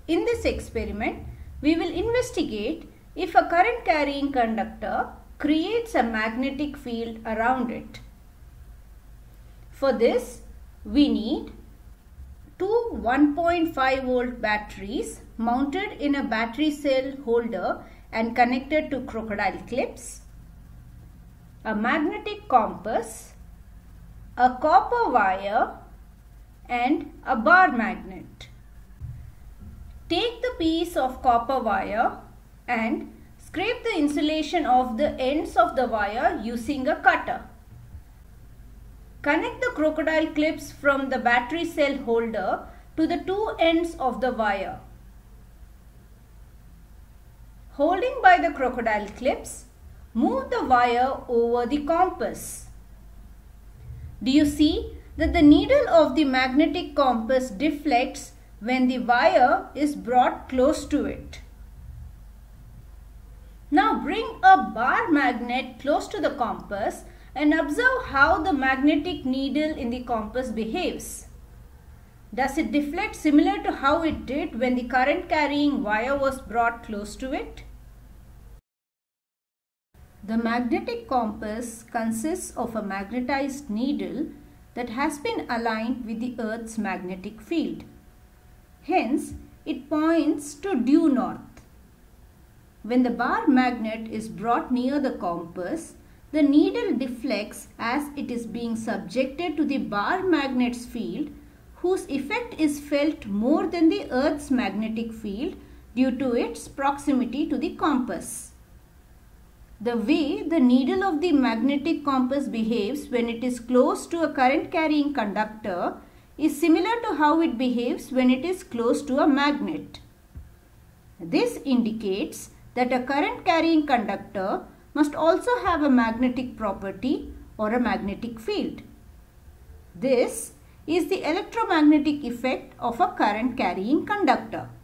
In this experiment, we will investigate if a current carrying conductor creates a magnetic field around it. For this, we need two 1.5 volt batteries mounted in a battery cell holder and connected to crocodile clips, a magnetic compass, a copper wire, and a bar magnet. Take the piece of copper wire and scrape the insulation of the ends of the wire using a cutter. Connect the crocodile clips from the battery cell holder to the two ends of the wire. Holding by the crocodile clips, move the wire over the compass. Do you see that the needle of the magnetic compass deflects when the wire is brought close to it? Now bring a bar magnet close to the compass and observe how the magnetic needle in the compass behaves. Does it deflect similar to how it did when the current carrying wire was brought close to it? The magnetic compass consists of a magnetized needle that has been aligned with the Earth's magnetic field. Hence, it points to due north. When the bar magnet is brought near the compass, the needle deflects as it is being subjected to the bar magnet's field, whose effect is felt more than the Earth's magnetic field due to its proximity to the compass. The way the needle of the magnetic compass behaves when it is close to a current carrying conductor is similar to how it behaves when it is close to a magnet. This indicates that a current carrying conductor must also have a magnetic property or a magnetic field. This is the electromagnetic effect of a current carrying conductor.